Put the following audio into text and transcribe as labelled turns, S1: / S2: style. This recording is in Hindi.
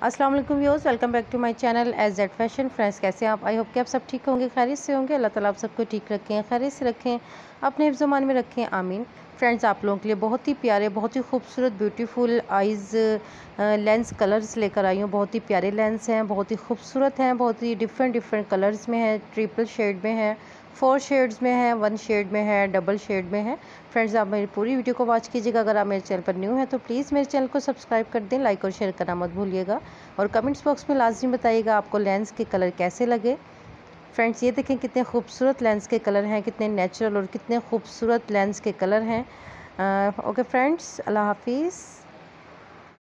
S1: अस्सलाम वालेकुम viewers, welcome back to my channel as fashion. Friends, कैसे हैं आप? आई होप कि आप सब ठीक होंगे, खैरियत से होंगे। अल्लाह ताला आप सबको ठीक रखें, खैरियत से रखें, अपने हिफ्ज़ मान में रखें, आमीन। फ्रेंड्स, आप लोगों के लिए बहुत ही प्यारे, बहुत ही खूबसूरत ब्यूटीफुल आइज़ लेंस कलर्स लेकर आई हूँ। बहुत ही प्यारे लेंस हैं, बहुत ही खूबसूरत हैं, बहुत ही डिफरेंट कलर्स में है, ट्रिपल शेड में है, 4 शेड्स में है, 1 शेड में है, डबल शेड में है। फ्रेंड्स, आप मेरी पूरी वीडियो को वॉच कीजिएगा। अगर आप मेरे चैनल पर न्यू हैं तो प्लीज़ मेरे चैनल को सब्सक्राइब कर दें, लाइक और शेयर करना मत भूलिएगा और कमेंट्स बॉक्स में लाजमी बताइएगा आपको लेंस के कलर कैसे लगे। फ्रेंड्स, ये देखें कितने खूबसूरत लेंस के कलर हैं, कितने नेचुरल और कितने खूबसूरत लेंस के कलर हैं। ओके फ्रेंड्स, अल्लाह हाफिज़।